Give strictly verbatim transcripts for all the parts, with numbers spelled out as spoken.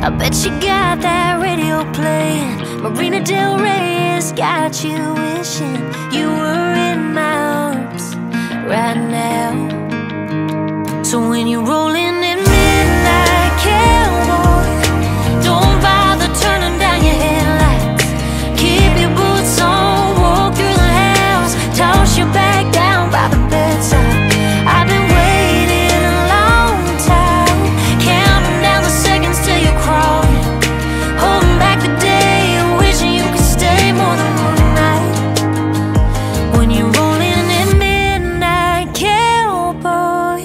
I bet you got that radio playing. Marina Del Rey has got you wishing you were in my arms right now. So when you're rolling in midnight, cowboy, don't bother turning down your headlights. Keep your boots on, walk through the house, toss your bag down by the bedside. I've been waiting a long time, counting down the seconds till you're crawling, holding back the day, wishing you could stay more than one night. When you're rolling in midnight, cowboy,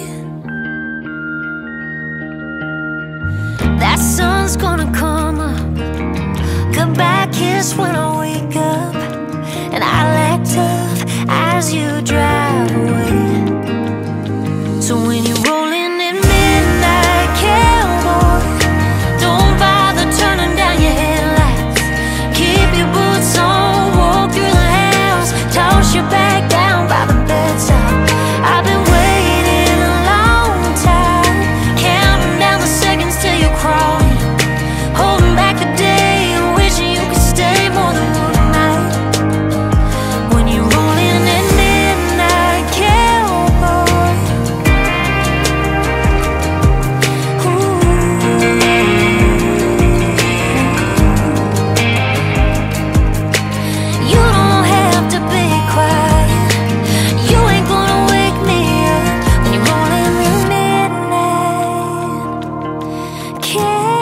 that sun's gonna come up, goodbye kiss when I wake up, and I'll act tough as you drive away. So when you're rolling in midnight, cowboy, don't bother turning down your headlights. Keep your boots on, walk through the house, toss your bag down by the bedside. I've been waiting a long time, counting down the seconds till you're crawling, holding back the day, wishing you could stay more than one night. When you're rolling in midnight, cowboy, you don't have to be quiet, you ain't gonna wake me up. When you're rolling in midnight, cowboy.